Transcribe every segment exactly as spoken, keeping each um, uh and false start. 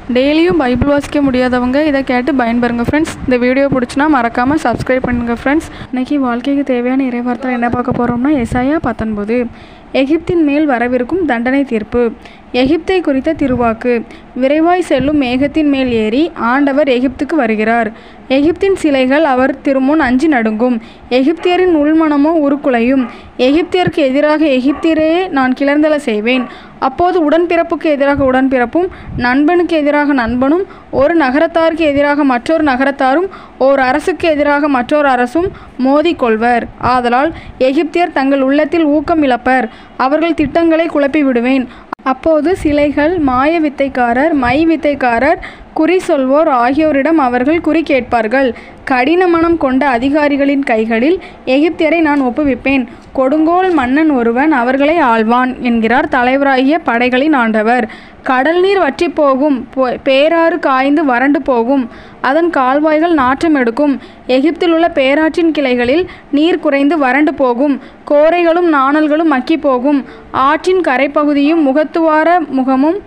டெய்லியும் பைபிள் வாசிக்க முடியாதவங்க இதை கேட்டு பயன்பெறுங்க ஃப்ரெண்ட்ஸ். இந்த வீடியோ பிடிச்சினா மறக்காமல் சப்ஸ்கிரைப் பண்ணுங்கள் ஃப்ரெண்ட்ஸ். இன்றைக்கி வாழ்க்கைக்கு தேவையான இறைவார்த்தை என்ன பார்க்க போகிறோம்னா எசாயா பத்தொன்பது, எகிப்தின் மேல் வரவிருக்கும் தண்டனை தீர்ப்பு. எகிப்தை குறித்த திருவாக்கு. விரைவாய் செல்லும் மேகத்தின் மேல் ஏறி ஆண்டவர் எகிப்துக்கு வருகிறார். எகிப்தின் சிலைகள் அவர் திருமுன் அஞ்சி நடுங்கும். எகிப்தியரின் உள்மனமோ உருக்குலையும். எகிப்தியருக்கு எதிராக எகிப்தியரே நான் கிளர்ந்தெழ செய்வேன். அப்போது உடன்பிறப்புக்கு எதிராக உடன்பிறப்பும், நண்பனுக்கு எதிராக நண்பனும், ஒரு நகரத்தாருக்கு எதிராக மற்றொரு நகரத்தாரும், ஓர் அரசுக்கு எதிராக மற்றொரு அரசும் மோதிக்கொள்வர். ஆதலால் எகிப்தியர் தங்கள் உள்ளத்தில் ஊக்கம் இழப்பர். அவர்கள் திட்டங்களை குழப்பி விடுவேன். அப்போது சிலைகள், மாய வித்தைக்காரர், மை வித்தைக்காரர், குறி சொல்வோர் ஆகியோரிடம் அவர்கள் குறி கேட்பார்கள். கடின மனம் கொண்ட அதிகாரிகளின் கைகளில் எகிப்தியரை நான் ஒப்புவிப்பேன். கொடுங்கோல் மன்னன் ஒருவன் அவர்களை ஆள்வான் என்கிறார் தலைவராகிய படைகளின் ஆண்டவர். கடல் நீர் வற்றி போகும், பேராறு காய்ந்து வறண்டு போகும், அதன் கால்வாய்கள் நாற்றம் எடுக்கும். எகிப்தில் உள்ள பேராற்றின் கிளைகளில் நீர் குறைந்து வறண்டு போகும். கோரைகளும் நாணல்களும் மக்கி போகும். ஆற்றின் கரைப்பகுதியும் முகத்துவார முகமும்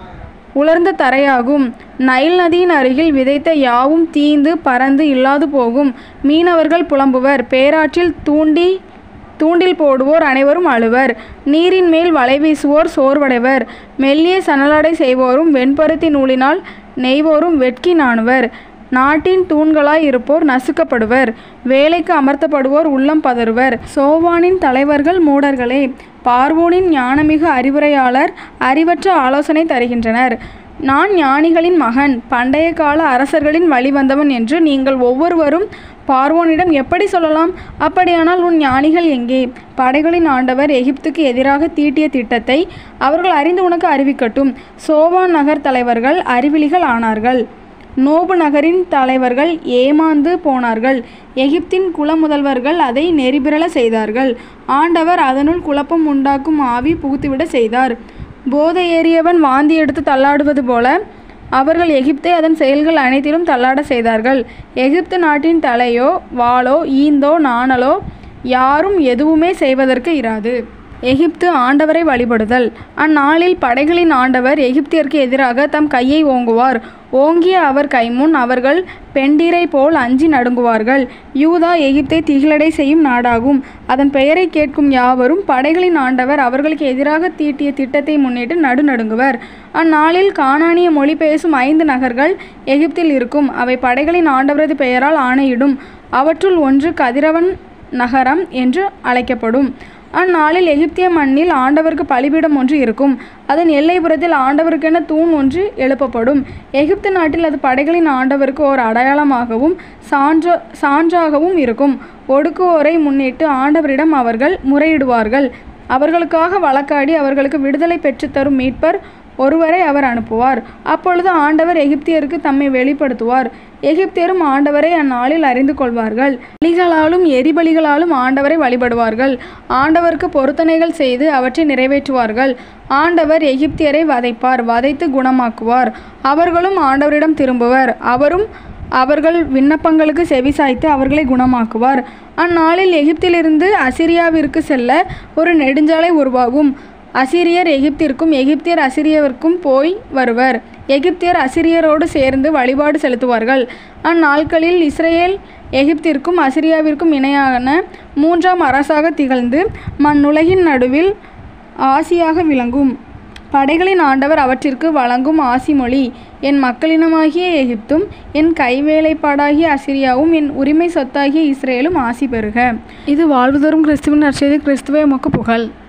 உலர்ந்த தரையாகும். நைல் நதியின் அருகில் விதைத்த யாவும் தீந்து பறந்து இல்லாது போகும். மீனவர்கள் புலம்புவர். பேராற்றில் தூண்டி தூண்டில் போடுவோர் அனைவரும் அழுவர். நீரின் மேல் வலை வீசுவோர் சோர்வடைவர். மெல்லிய சணலாடை செய்வோரும் வெண்பருத்தி நூலினால் நெய்வோரும் வெட்கி நாணுவர். நாட்டின் தூண்களாய் இருப்போர் நசுக்கப்படுவர். வேலைக்கு அமர்த்தப்படுவோர் உள்ளம் பதறுவர். சோவானின் தலைவர்கள் மூடர்களே. பார்வோனின் ஞானமிகு அறிவுரையாளர் அறிவற்ற ஆலோசனை தருகின்றனர். நான் ஞானிகளின் மகன், பண்டைய கால அரசர்களின் வழிவந்தவன் என்று நீங்கள் ஒவ்வொருவரும் பார்வோனிடம் எப்படி சொல்லலாம்? அப்படியானால் உன் ஞானிகள் எங்கே? படைகளின் ஆண்டவர் எகிப்துக்கு எதிராக தீட்டிய திட்டத்தை அவர்கள் அறிந்து உனக்கு அறிவிக்கட்டும். சோவான் நகர் தலைவர்கள் அறிவிலிகள் ஆனார்கள். நோபு நகரின் தலைவர்கள் ஏமாந்து போனார்கள். எகிப்தின் குல முதல்வர்கள் அதை நெறிபிரள செய்தார்கள். ஆண்டவர் அதனுள் குழப்பம் உண்டாக்கும் ஆவி புகுத்திவிட செய்தார். போதை ஏறியவன் வாந்தி எடுத்து தள்ளாடுவது போல அவர்கள் எகிப்தை அதன் செயல்கள் அனைத்திலும் தள்ளாட செய்தார்கள். எகிப்து நாட்டின் தலையோ வாளோ ஈந்தோ நாணலோ யாரும் எதுவுமே செய்வதற்கு இராது. எகிப்து ஆண்டவரை வழிபடுதல். அந்நாளில் படைகளின் ஆண்டவர் எகிப்தியருக்கு எதிராக தம் கையை ஓங்குவார். ஓங்கிய அவர் கைமுன் அவர்கள் பெண்டிரை போல் அஞ்சி நடுங்குவார்கள். யூதா எகிப்தை திகிலடை செய்யும் நாடாகும். அதன் பெயரை கேட்கும் யாவரும் படைகளின் ஆண்டவர் அவர்களுக்கு எதிராக தீட்டிய திட்டத்தை முன்னிட்டு நடுநடுங்குவர். அந்நாளில் கானானிய மொழி பேசும் ஐந்து நகர்கள் எகிப்தில் இருக்கும். அவை படைகளின் ஆண்டவரது பெயரால் ஆணையிடும். அவற்றுள் ஒன்று கதிரவன் நகரம் என்று அழைக்கப்படும். அந்நாளில் எகிப்திய மண்ணில் ஆண்டவருக்கு பலிபீடம் ஒன்று இருக்கும். அதன் எல்லைப்புறத்தில் ஆண்டவருக்கென தூண் ஒன்று எழுப்பப்படும். எகிப்து நாட்டில் அது படைகளின் ஆண்டவருக்கு ஓர் அடையாளமாகவும் சான்ற சான்றாகவும் இருக்கும். ஒடுக்குவோரை முன்னிட்டு ஆண்டவரிடம் அவர்கள் முறையிடுவார்கள். அவர்களுக்காக வழக்காடி அவர்களுக்கு விடுதலை பெற்றுத்தரும் மீட்பர் ஒருவரை அவர் அனுப்புவார். அப்பொழுது ஆண்டவர் எகிப்தியருக்கு தம்மை வெளிப்படுத்துவார். எகிப்தியரும் ஆண்டவரை அந்நாளில் அறிந்து கொள்வார்கள். பலிகளாலும் எரிபலிகளாலும் ஆண்டவரை வழிபடுவார்கள். ஆண்டவருக்கு பொருத்தனைகள் செய்து அவற்றை நிறைவேற்றுவார்கள். ஆண்டவர் எகிப்தியரை வதைப்பார், வதைத்து குணமாக்குவார். அவர்களும் ஆண்டவரிடம் திரும்புவர். அவரும் அவர்கள் விண்ணப்பங்களுக்கு செவிசாய்த்து அவர்களை குணமாக்குவார். அந்நாளில் எகிப்திலிருந்து அசிரியாவிற்கு செல்ல ஒரு நெடுஞ்சாலை உருவாகும். அசிரியர் எகிப்திற்கும் எகிப்தியர் அசிரியருக்கும் போய் வருவர். எகிப்தியர் அசிரியரோடு சேர்ந்து வழிபாடு செலுத்துவார்கள். அந்நாட்களில் இஸ்ரேல் எகிப்திற்கும் அசிரியாவிற்கும் இணையான மூன்றாம் அரசாக திகழ்ந்து மண்ணுலகின் நடுவில் ஆசியாக விளங்கும். படைகளின் ஆண்டவர் அவற்றிற்கு வழங்கும் ஆசிமொழி: என் மக்களினமாகிய எகிப்தும் என் கைவேலைப்பாடாகிய அசிரியாவும் என் உரிமை சொத்தாகிய இஸ்ரேலும் ஆசி பெறுக. இது வாழ்வு தரும் கிறிஸ்துவின் நற்செய்தி. கிறிஸ்துவே உமக்கு புகழ்.